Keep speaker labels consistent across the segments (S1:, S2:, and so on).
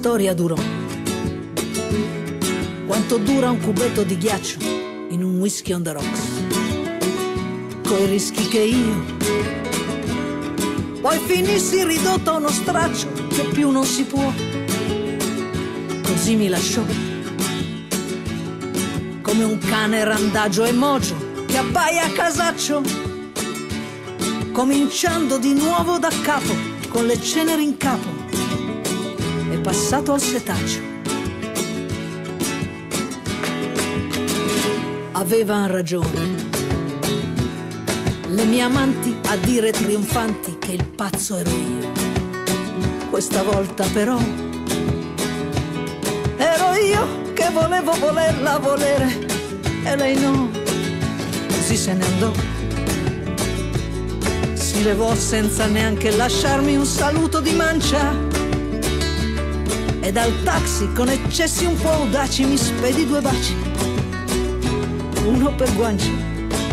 S1: storia durò quanto dura un cubetto di ghiaccio in un whisky on the rocks, coi rischi che io poi finissi ridotto a uno straccio che più non si può. Così mi lasciò come un cane randagio e mocio che abbaia a casaccio, cominciando di nuovo da capo con le ceneri in capo e passato al setaccio. Avevan ragione le mie amanti a dire trionfanti che il pazzo ero io. Questa volta però ero io che volevo volerla volere e lei no. Così se ne andò, si levò senza neanche lasciarmi un saluto di mancia e dal taxi con eccessi un po' audaci mi spedi 2 baci, uno per guancia.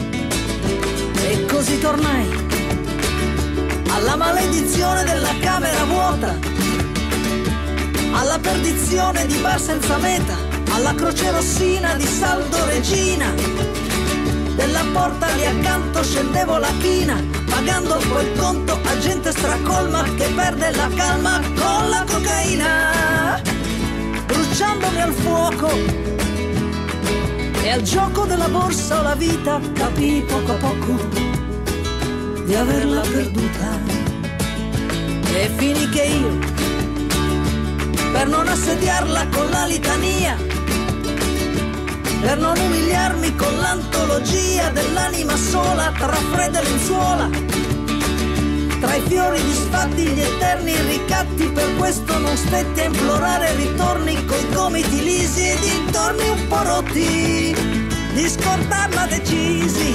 S1: E così tornai alla maledizione della camera vuota, alla perdizione di bar senza meta, alla croce rossina di Saldo Regina. Della porta lì accanto scendevo la china, pagando poi il conto a gente stracolma che perde la calma con la cocaina, bruciandomi al fuoco. E al gioco della borsa o la vita capii poco a poco di averla perduta. E finì che io, per non assediarla con la litania, per non umiliarmi con l'antologia dell'anima sola tra fredda e lenzuola, tra i fiori disfatti gli eterni ricatti, per questo non stetti a implorare ritorni coi gomiti lisi e dintorni un po' rotti, di scordarla decisi.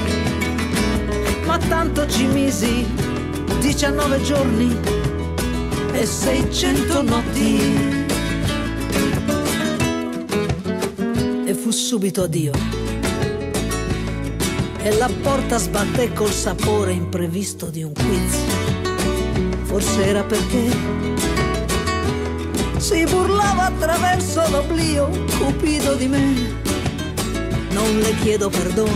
S1: Ma tanto ci misi 19 giorni e 600 notti e fu subito addio. E la porta sbatté col sapore imprevisto di un quiz. Forse era perché si burlava attraverso l'oblio cupido di me. Non le chiedo perdono,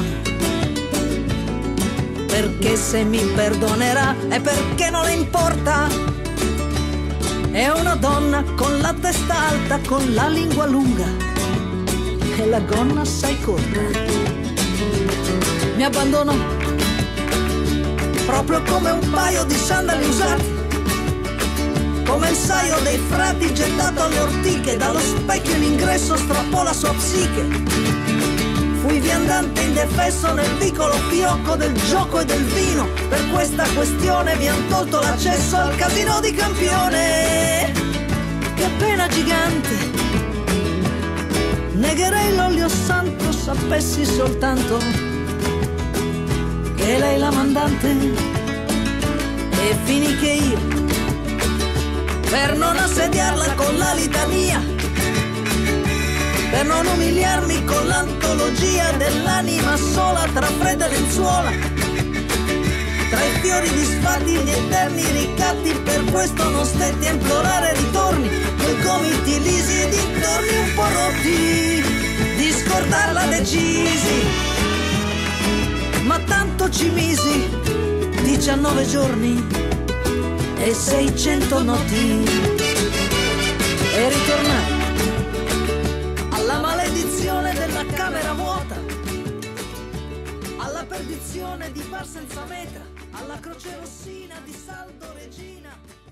S1: perché se mi perdonerà è perché non le importa. È una donna con la testa alta, con la lingua lunga e la gonna assai corta. Mi abbandonò proprio come un paio di sandali usati, come il saio dei frati gettato alle ortiche, dallo specchio in ingresso strappò la sua psiche. Fui viandante indefesso nel piccolo fiocco del gioco e del vino, per questa questione mi han tolto l'accesso al casino di Campione. Che pena gigante, negherei l'olio santo sapessi soltanto che lei la mandante. E finì che io, per non assediarla con la litania, per non umiliarmi con l'antologia dell'anima sola tra fredda lenzuola, tra i fiori disfatti gli eterni ricatti, per questo non stetti a implorare ritorni coi gomiti lisi e dintorni un po' rotti, di scordarla decisi. Ma tanto ci misi 19 giorni e 600 notti e ritornai alla maledizione della camera vuota, alla perdizione di bar senza meta, alla croce rossina di Saldo Regina.